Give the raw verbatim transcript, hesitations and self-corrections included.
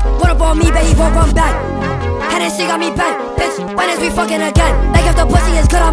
Run up on me, but he won't run back. Hennessy got me bent, bitch, when is we fucking again? Like if the pussy is good,